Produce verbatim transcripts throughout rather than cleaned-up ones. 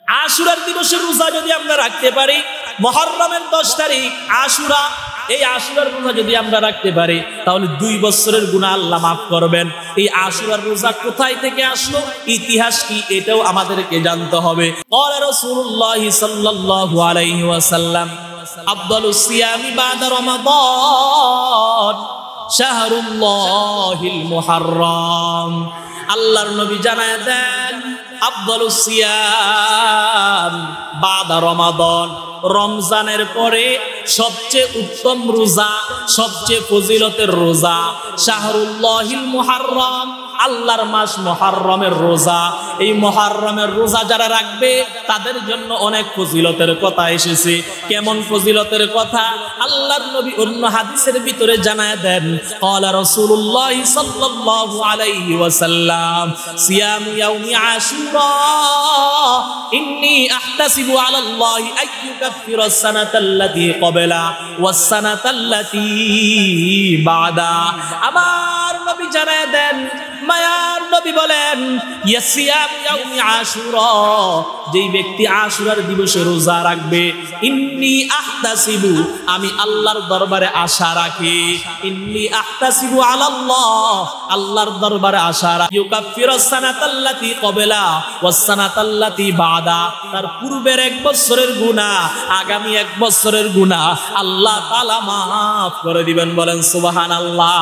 আশুরার দিবসের রোজা যদি আমরা রাখতে পারি, মুহররমের দশ তারিখ আশুরা, এই আশুরার রোজা যদি আমরা রাখতে পারি তাহলে দুই বছরের গুনাহ আল্লাহ মাফ করবেন। এই আশুরার রোজা কোথায় থেকে আসলো, ইতিহাস কি, এটাও আমাদেরকে জানতে হবে। ক্বালা রাসূলুল্লাহ সাল্লাল্লাহু আলাইহি ওয়াসাল্লাম আফদালুস সিয়ামি বাদা রমাদান শাহরুল্লাহিল মুহররম। আল্লাহর নবী জানায় দেন আফদালুস সিয়াম বাদা রমাদান, রমজানের পরে সবচেয়ে উত্তম রোজা, সবচেয়ে ফজিলতের রোজা শাহরুল্লাহিল মুহররম, আল্লাহর মাস মুহররমের রোজা। এই মুহররমের রোজা যারা রাখবে তাদের জন্য অনেক ফজিলতের কথা এসেছে। কেমন ফজিলতের কথা? আল্লাহর নবী অন্য হাদিসের ভিতরে জানায় দেন, ক্বালা রাসূলুল্লাহ সাল্লাল্লাহু আলাইহি ওয়াসাল্লাম সিয়াম ইয়াউমি আশুরা ইন্নী আহতাসিবু আলাল্লাহি আইয়ুকাফিরাস সানাতাল্লাতী ক্বাবলা ওয়াস সানাতাল্লাতী বাদা। আমার নবী জানায় দেন, মায়ার নবী বলেন, ইয়াসিয়াম ইয়াউমি আশুরা, যেই ব্যক্তি আশুরার দিবসে রোজা রাখবে, ইন্নী আহতাসিবু, আমি আল্লাহর দরবারে আশা রাখি, ইন্নী আহতাসিবু আলাল্লাহ, আল্লাহর দরবারে আশা রাখি, ইউকাফিরাস সানাতাল্লাতী ক্বাবলা ওয়াস সানাতাল্লাতী বাদা, তার পূর্বের এক বছরের গুনাহ, আগামী এক বছরের গুনাহ আল্লাহ তাআলা মাফ করে দিবেন। বলেন সুবহানাল্লাহ।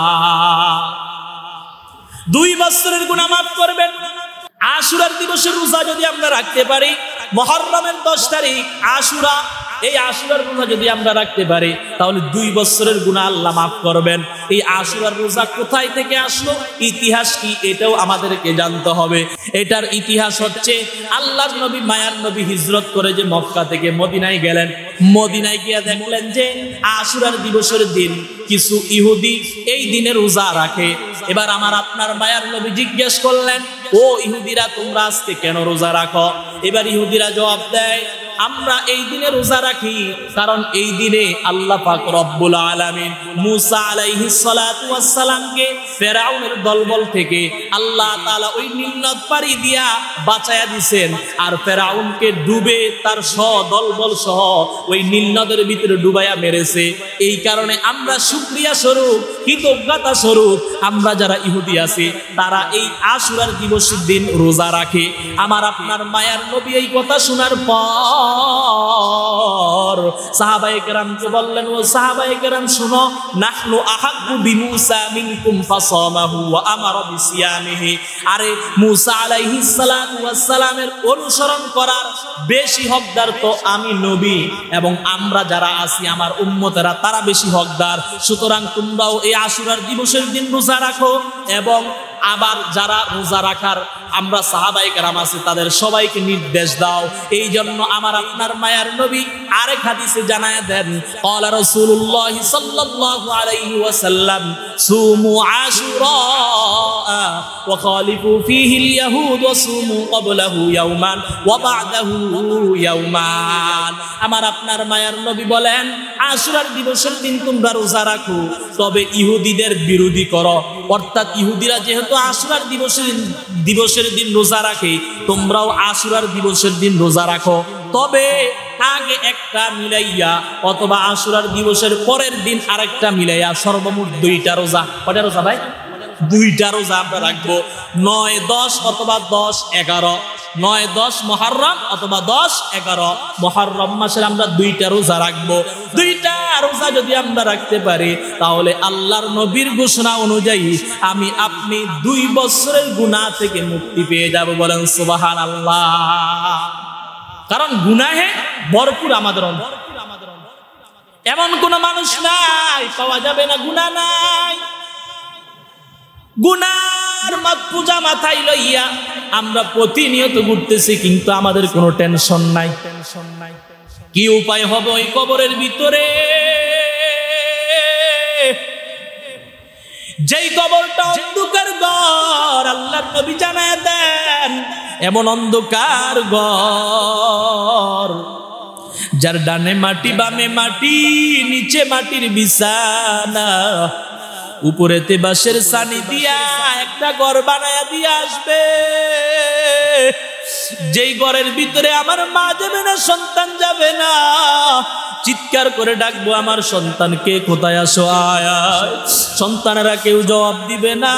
দুই বছরের গুনাহ মাফ করবেন। আশুরার দিবসের রোজা যদি আমরা রাখতে পারি, মুহররমের দশ তারিখ আশুরা, এই আশুরার রোজা যদি আমরা রাখতে পারি তাহলে দুই বছরের গুনাহ আল্লাহ মাফ করবেন। এই আশুরার রোজা কোথায় থেকে আসলো, ইতিহাস কি, এটাও আমাদেরকে জানতে হবে। এটার ইতিহাস হচ্ছে, আল্লাহর নবী মায়ার নবী হিজরত করে যে মক্কা থেকে মদিনায় গেলেন, মদিনায় গিয়ে দেখলেন যে আশুরার দিবসের দিন কিছু ইহুদি এই দিনে রোজা রাখে। এবার আমার আপনার মায়ার নবী জিজ্ঞেস করলেন, ও ইহুদিরা, তোমরা আজকে কেন রোজা রাখো? এবার ইহুদিরা জবাব দেয়, আমরা এই দিনে রোজা রাখি কারণ এই দিনে আল্লাহ পাক রব্বুল আলামিন মুসা আলাইহিস সালাতু ওয়াস সালামকে ফেরাউনের দলবল থেকে আল্লাহ তাআলা ওই নীল নদ পাড়ি দিয়া বাঁচায়া দিবেন, আর ফেরাউনকে ডুবে তার সহ দলবল সহ ওই নীল নদের ভিতরে ডুবাইয়া মেরেছে। এই কারণে আমরা শুকরিয়া স্বরূপ, কৃতজ্ঞতা স্বরূপ আমরা যারা ইহুদি আছি তারা এই আশুরার দিবসের দিন রোজা রাখে। আমার আপনার মায়ার নবী এই কথা শোনার পর সাহাবায়ে কেরামকে বললেন, ও সাহাবায়ে কেরাম শুনো, নাহনু আহাক্কু বিমূসা মিনকুম ফাসামাহু ওয়া আমারা বিসিয়ামিহি। আরে মুসা আলাইহিস সালাতু ওয়াস সালামের অনুসরণ করার বেশি হকদার তো আমি নবী, এবং আমরা যারা আছি আমার উম্মতেরা তারা বেশি হকদার। সুতরাং তোমরাও এই আশুরার দিবসের দিন রোজা রাখো, এবং আবার যারা রোজা রাখার আমরা সাহাবায়ে কেরাম আছি তাদের সবাইকে নির্দেশ দাও। এই জন্য আমার আপনার মায়ার নবী আরেক হাদিসে জানায় দেন, ক্বালা রাসূলুল্লাহ সাল্লাল্লাহু আলাইহি ওয়াসাল্লাম সুমু আশুরা ওয়া খালিফু ফীহি আল-ইয়াহুদ ওয়া সুমু ক্বাবলাহু ইয়াওমান ওয়া বা'দাহু ইয়াওমান। আমার আপনার মায়ার নবী বলেন, আশুরার দিবসের দিন তোমরা রোজা রাখো, তবে ইহুদিদের বিরোধী করো। অর্থাৎ ইহুদিরা যেহেতু আশুরার দিবসের দিবসের দিন রোজা রাখে, তোমরাও আশুরার দিবসের দিন রোজা রাখো, তবে আগে একটা মিলাইয়া অথবা আশুরার দিবসের পরের দিন আরেকটা মিলাইয়া সর্বমোট দুইটা রোজা। কয়টা রোজা ভাই? দুইটা রোজা আমরা রাখবো, নয় দশ অথবা দশ এগারো, নয় দশ মুহররম অথবা দশ এগারো মুহররম মাসের আমরা দুইটা রোজা রাখবো। দুইটা রোজা যদি আমরা রাখতে পারি তাহলে আল্লাহর নবীর ঘোষণা অনুযায়ী আমি আপনি দুই বছরের গুনাহ থেকে মুক্তি পেয়ে যাব। বলেন সুবহানাল্লাহ। কারণ গুনাহে ভরপুর আমাদের অন্তর, এমন কোন মানুষ নাই পাওয়া যাবে না গুনাহ নাই। গুনার মাত পূজা মাথায় লইয়া আমরা প্রতিনিয়ত ঘুরতেছি, কিন্তু আমাদের কোনো টেনশন নাই। টেনশন নাই কি উপায় হবে ওই কবরের ভিতরে? যেই কবরটা অন্ধকার ঘর, আল্লাহর নবী জানায় দেন এমন অন্ধকার ঘর যার ডানে মাটি বামে মাটি, নিচে মাটির বিছানা, উপরেতে বাঁশের ছানি দিয়া একটা ঘর বানায়া দিয়ে আসবে। যেই ঘরের ভিতরে আমার মা যাবে না, সন্তান যাবে না, চিৎকার করে ডাকবো আমার সন্তানকে, কোথায় আসো আয় আয়, সন্তানেরা কেউ জবাব দিবে না।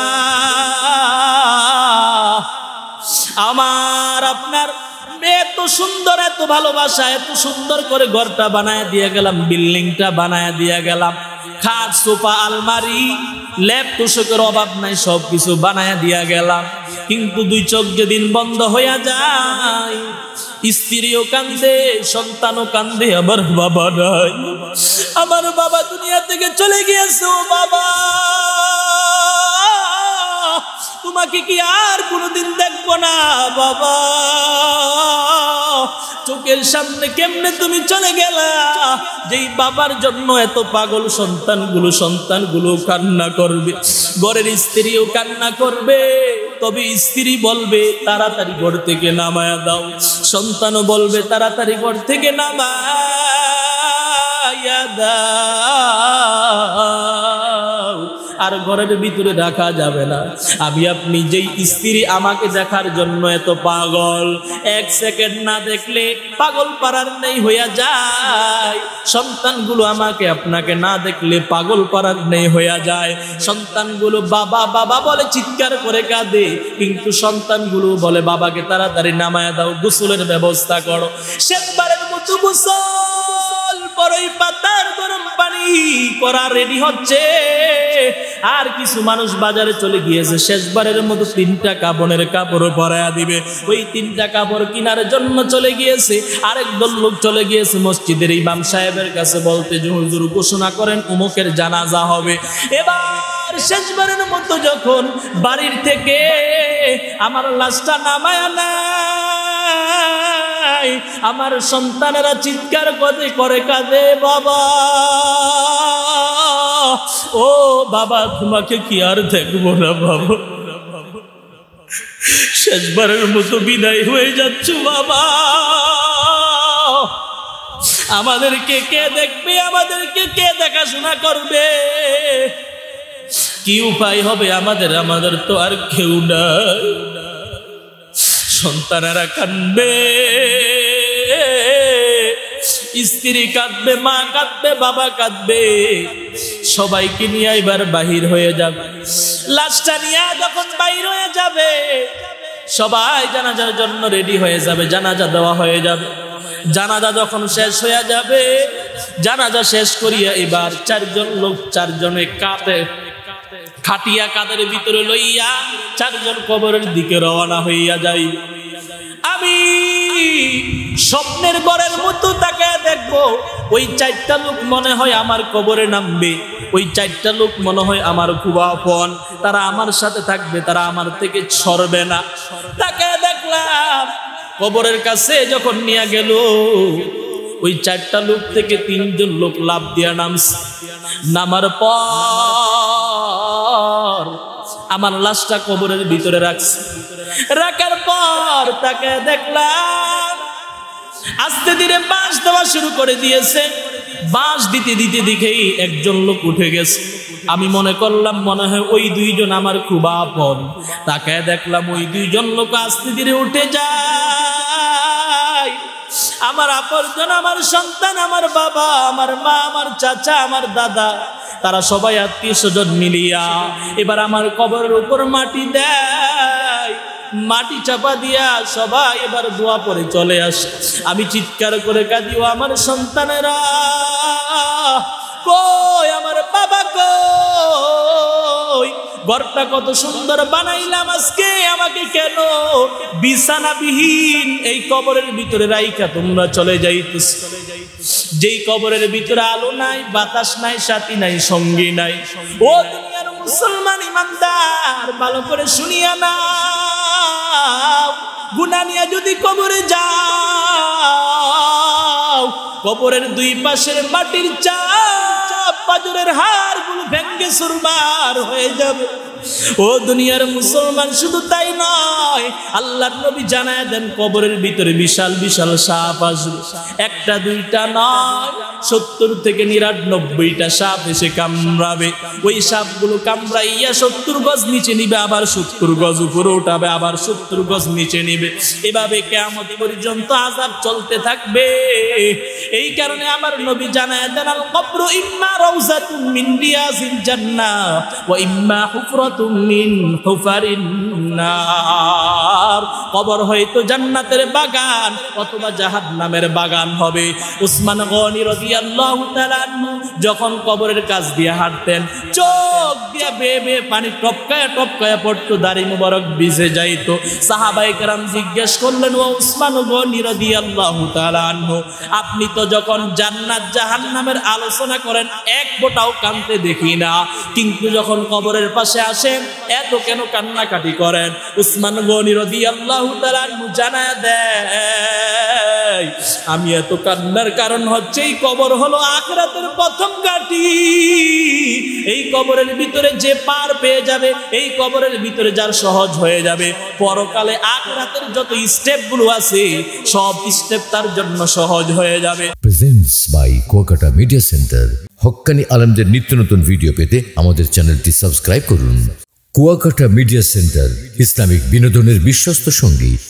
আমার আপনার এত সুন্দর, এত ভালোবাসা, এত সুন্দর করে ঘরটা বানায় দিয়ে গেলাম, বিল্ডিংটা বানায় দিয়ে গেলাম, খাট সোফা আলমারি ল্যাপ তোষকের অভাব নাই, সবকিছু বানায় দিয়া গেলাম। কিন্তু দুই চোখ যেদিন বন্ধ হইয়া যায়, স্ত্রীও কান্দে, সন্তানও কান্দে, আমার বাবা নাই, আমার বাবা দুনিয়া থেকে চলে গিয়েছে। ও বাবা, তোমাকে কি আর কোনোদিন দেখবো না বাবা, চোখের সামনে কেমনে তুমি চলে গেলা। যেই বাবার জন্য এত পাগল সন্তানগুলো, সন্তানগুলো কান্না করবে, ঘরের স্ত্রীও কান্না করবে। তবে স্ত্রী বলবে তাড়াতাড়ি ঘর থেকে নামায়া দাও, সন্তানও বলবে তাড়াতাড়ি ঘর থেকে নামায়া দাও, আর ঘরের ভিতরে রাখা যাবে না। আমি আপনি যেই স্ত্রী আমাকে দেখার জন্য এত পাগল, এক সেকেন্ড না দেখলে পাগল পারার নেই হইয়া যায়, সন্তানগুলো আমাকে আপনাকে না দেখলে পাগল পারার নেই হইয়া যায়। সন্তানগুলো বাবা বাবা বলে চিৎকার করে কাঁদে, কিন্তু সন্তানগুলো বলে বাবাকে তাড়াতাড়ি নামায়া দাও, গোসলের ব্যবস্থা করো। শেষবারের মতো গোসল, বড়ই পাতার গরম পানি করা রেডি হচ্ছে। আর কিছু মানুষ বাজারে চলে গিয়েছে, শেষবারের মতো তিনটা কাপড়ের কাপড় পরায়া দিবে, ওই তিনটা কাপড় কেনার জন্য চলে গিয়েছে। আরেক দল লোক চলে গিয়েছে মসজিদের ইমাম সাহেবের কাছে বলতে, যে হুজুর ঘোষণা করেন উমুকের জানাজা হবে। এবার শেষবারের মতো যখন বাড়ির থেকে আমার লাশটা নামায়া নেয়, আমার সন্তানেরা চিৎকার করে করে কাঁদে, বাবা ও বাবা, তোমাকে কি আর দেখবো না বাবা, শেষবারের মতো বিদায় হয়ে যাচ্ছ বাবা, আমাদেরকে কে দেখবে, আমাদেরকে কে দেখাশোনা করবে, কি উপায় হবে আমাদের, আমাদের তো আর কেউ নাই। সন্তানেরা কাঁদবে, স্ত্রী কাঁদবে, মা কাঁদবে, বাবা কাঁদবে, সবাইকে নিয়ে এবার বাহির হয়ে যাবে। লাশটা নিয়ে যখন বাহির হয়ে যাবে, সবাই জানাজার জন্য রেডি হয়ে যাবে, জানাজা দেওয়া হয়ে যাবে। জানাজা যখন শেষ হয়ে যাবে, জানাজা শেষ করিয়া এবার চারজন লোক, চারজনে কাঁদে খাটিয়া কাদের ভিতরে লইয়া চারজন কবরের দিকে রওনা হইয়া যাই। আমি স্বপ্নের ঘরের মতো তাকায় দেখবো, ওই চারটা লোক মনে হয় আমার কবরে নামবে, ওই চারটা লোক মনে হয় আমার খুব আপন, তারা আমার সাথে থাকবে, তারা আমার থেকে সরবে না। তাকায় দেখলাম কবরের কাছে যখন নিয়ে গেল, ওই চারটা লোক থেকে তিনজন লোক লাফ দিয়া নামছে। নামার পর আমার লাশটা কবরের ভিতরে রাখছে। রাখার পর তাকে দেখলাম আস্তে ধীরে বাঁশ দেওয়া শুরু করে দিয়েছে। বাঁশ দিতে দিতে দেখেই একজন লোক উঠে গেছে। আমি মনে করলাম মনে হয় ওই দুইজন আমার খুব আপন। তাকে দেখলাম ওই দুইজন লোক আস্তে ধীরে উঠে যায়। আমার আপনজন, আমার সন্তান, আমার বাবা, আমার মা, আমার চাচা, আমার দাদা, তারা সবাই আত্মীয় স্বজন মিলিয়া এবার আমার কবরের উপর মাটি দেয়। মাটি চাপা দিয়া সবাই এবার দোয়া পড়ে চলে আসে। আমি চিৎকার করে কাঁদি, ও আমার সন্তানেরা কই, আমার বাবা কই, ঘরটা কত সুন্দর বানাইলাম আজকে, আমাকে কেন বিছানাবিহীন এই কবরের ভিতরে রাইখা তোমরা চলে যাইতেছ? যেই কবরের ভিতরে আলো নাই, বাতাস নাই, সাথী নাই, সঙ্গী নাই। ও দুনিয়ার মুসলমান ইমানদার, ভালো করে শুনিয়া নাও, গুনাহ নিয়ে যদি কবরে যাও, কবরের দুই পাশের মাটির চাপ পাঁজরের হাড়গুলো ভেঙ্গে চুরমার হয়ে যাবে। ও দুনিয়ার মুসলমান, শুধু তাই নয়, আল্লাহর নবী জানায় দেন কবরের ভিতরে বিশাল বিশাল সাপ আসবে। একটা দুইটা নয়, সত্তর থেকে নিরানব্বইটা সাপ এসে কামড়াবে। ওই সাপগুলো কামড়াইয়া সত্তর গজ নিচে নিবে, আবার সত্তর গজ উপরে উঠাবে, আবার সত্তর গজ নিচে নিবে। এভাবে কিয়ামত পর্যন্ত আযাব চলতে থাকবে। এই কারণে আমার নবী জানায় দেন, আল কবরু ইম্মা রাউযাতুম মিন রিয়াজিল জান্নাহ ওয়া ইম্মা হুফরাতুম মিন হুফারিন নার। কবর হয়তো জান্নাতের বাগান অথবা জাহান্নামের বাগান হবে। উসমান গনি রাদিয়াল্লাহু তাআলা যখন কবরের কাছ দিয়ে হাঁটতেন, চোখ দিয়ে বেয়ে বেয়ে পানি টপকায়া টপকায়া পড়তো, দাড়ি মুবারক ভিজে যাইতো। সাহাবায়ে কেরাম জিজ্ঞেস করলেন, ও উসমান গনি রাদিয়াল্লাহু তাআলা আনহু, আপনি তো যখন জান্নাত জাহান্নামের আলোচনা করেন এক ফোঁটাও কাঁদতে দেখি না, কিন্তু যখন কবরের পাশে আসেন এত কেন কান্নাকাটি করেন? উসমান গনি রাদিয়াল্লাহু তাআলা আনহু জানায়া দেয়, আমি এত কান্নার কারণ হচ্ছে এই কবর হলো আখিরাতের প্রথম ঘাঁটি। এই কবরের ভিতরে যে পার পেয়ে যাবে, এই কবরের ভিতরে যার সহজ হয়ে যাবে, পরকালে আখিরাতের যত স্টেপগুলো আছে সব স্টেপ তার জন্য সহজ হয়ে যাবে। Presents by Kuakata media centre. হক্কানি আলেমদের নিত্য নতুন ভিডিও পেতে আমাদের চ্যানেলটি সাবস্ক্রাইব করুন। কুয়াকাটা মিডিয়া সেন্টার, ইসলামিক বিনোদনের বিশ্বস্ত সঙ্গী।